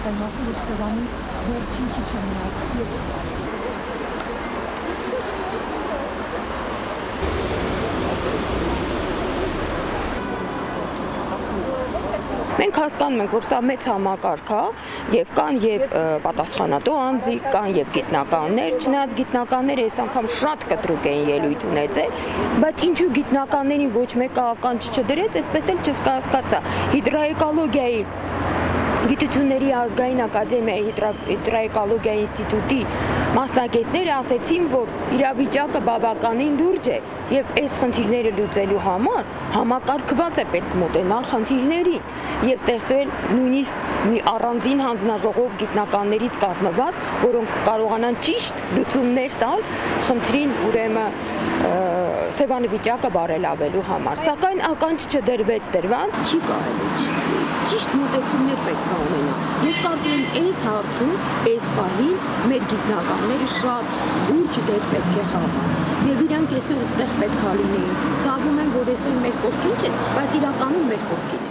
այն մասը, որ Սևանի վերջին քիչ է մնացել եւ Մենք հասկանում ենք, որ սա մեծ համակարգ է եւ կան եւ պատասխանատու անձիկ, կան եւ գիտնականներ, չնայած գիտնականները այս անգամ շատ կտրուկ էին ելույթ ունեցել, բայց ինչու գիտնականներին ոչ մեկը ականջ չդրեց, այդպես էլ չհասկացա։ Հիդրոէկոլոգիայի Գիտությունների ազգային ակադեմիայի հիդրոէկոլոգիայի ինստիտուտի մասնագետները ասեցին, որ իրավիճակը բավականին լուրջ է եւ այս խնդիրները լուծելու համար համակարգված է պետք մոտենալ խնդիրներին եւ ստեղծվել նույնիսկ մի առանձին հանձնաժողով գիտնականներից կազմված, որոնք կարողանան ճիշտ լուծումներ տալ խնդրին, ուրեմն Սևանի վիճակը բարելավելու համար, սակայն ականջ չդրվեց դրան, չի կարելի, ճիշտ մոտեցումներ պետք է ունենալ։ Ես կարծում եմ այս հարցում, այս պահին մեր գիտնականները շատ ուրջ դեր պետք է խաղան։ Եվ իրանք այսօր այստեղ պետք է լինեին։ Ցավում եմ, որ այսօր մեր կողքին չեն, բայց իրականում մեր կողքին։